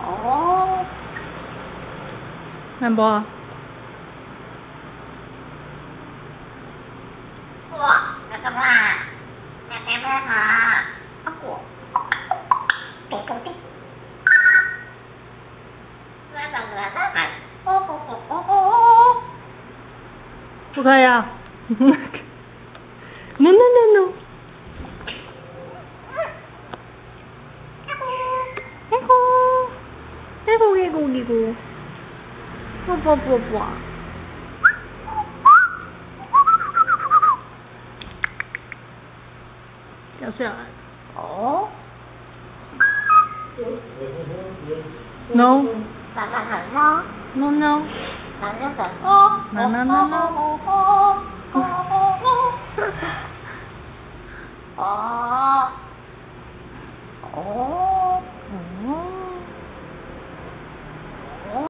làm bò. Okay à. No. Giggle. Blah. Kéo xe lại. No. No. No.